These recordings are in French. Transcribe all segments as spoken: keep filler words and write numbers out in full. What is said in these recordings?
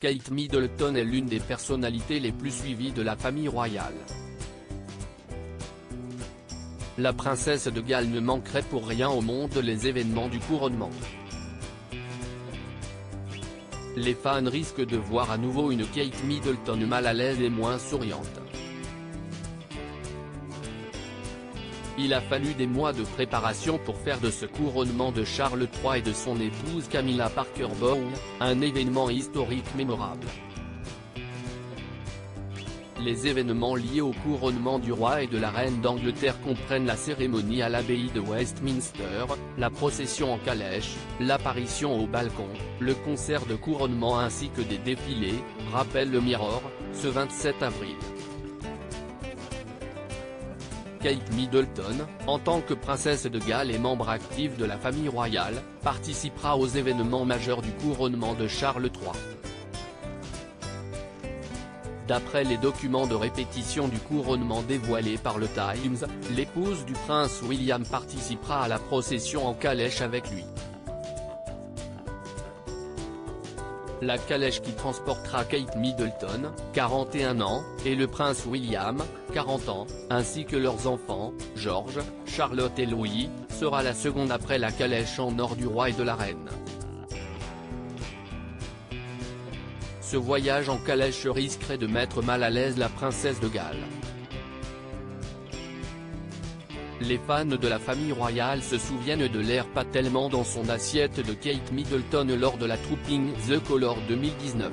Kate Middleton est l'une des personnalités les plus suivies de la famille royale. La princesse de Galles ne manquerait pour rien au monde les événements du couronnement. Les fans risquent de voir à nouveau une Kate Middleton mal à l'aise et moins souriante. Il a fallu des mois de préparation pour faire de ce couronnement de Charles trois et de son épouse Camilla Parker Bowles, un événement historique mémorable. Les événements liés au couronnement du roi et de la reine d'Angleterre comprennent la cérémonie à l'abbaye de Westminster, la procession en calèche, l'apparition au balcon, le concert de couronnement ainsi que des défilés, rappelle le Mirror, ce vingt-sept avril. Kate Middleton, en tant que princesse de Galles et membre actif de la famille royale, participera aux événements majeurs du couronnement de Charles trois. D'après les documents de répétition du couronnement dévoilés par le Times, l'épouse du prince William participera à la procession en calèche avec lui. La calèche qui transportera Kate Middleton, quarante et un ans, et le prince William, quarante ans, ainsi que leurs enfants, George, Charlotte et Louis, sera la seconde après la calèche en or du roi et de la reine. Ce voyage en calèche risquerait de mettre mal à l'aise la princesse de Galles. Les fans de la famille royale se souviennent de l'air pas tellement dans son assiette de Kate Middleton lors de la Trooping the Colour deux mille dix-neuf.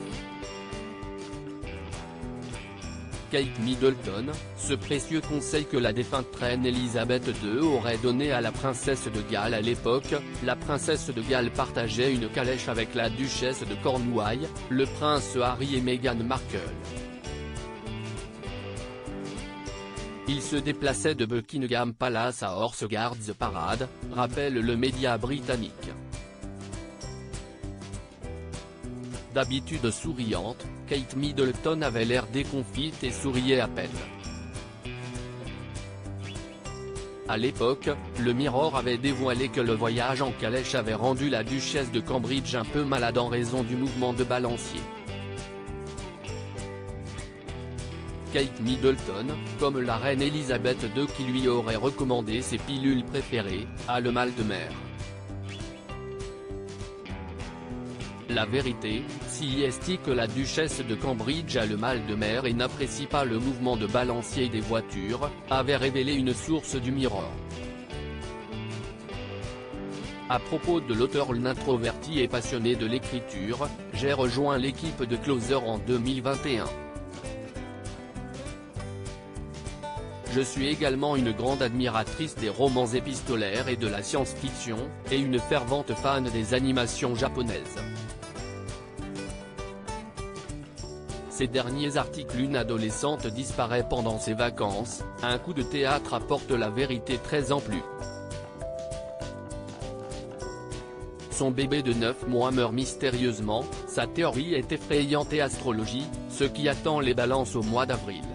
Kate Middleton, ce précieux conseil que la défunte reine Elisabeth deux aurait donné à la princesse de Galles à l'époque, la princesse de Galles partageait une calèche avec la duchesse de Cornouailles, le prince Harry et Meghan Markle. Ils se déplaçaient de Buckingham Palace à Horse Guards Parade, rappelle le média britannique. D'habitude souriante, Kate Middleton avait l'air déconfite et souriait à peine. À l'époque, le Mirror avait dévoilé que le voyage en calèche avait rendu la duchesse de Cambridge un peu malade en raison du mouvement de balancier. Kate Middleton, comme la reine Elisabeth deux qui lui aurait recommandé ses pilules préférées, a le mal de mer. La vérité, si est que la duchesse de Cambridge a le mal de mer et n'apprécie pas le mouvement de balancier des voitures, avait révélé une source du Mirror. À propos de l'auteur introverti et passionné de l'écriture, j'ai rejoint l'équipe de Closer en deux mille vingt et un. Je suis également une grande admiratrice des romans épistolaires et de la science-fiction, et une fervente fan des animations japonaises. Ces derniers articles, une adolescente disparaît pendant ses vacances, un coup de théâtre apporte la vérité treize ans plus. Son bébé de neuf mois meurt mystérieusement, sa théorie est effrayante et astrologie, ce qui attend les balances au mois d'avril.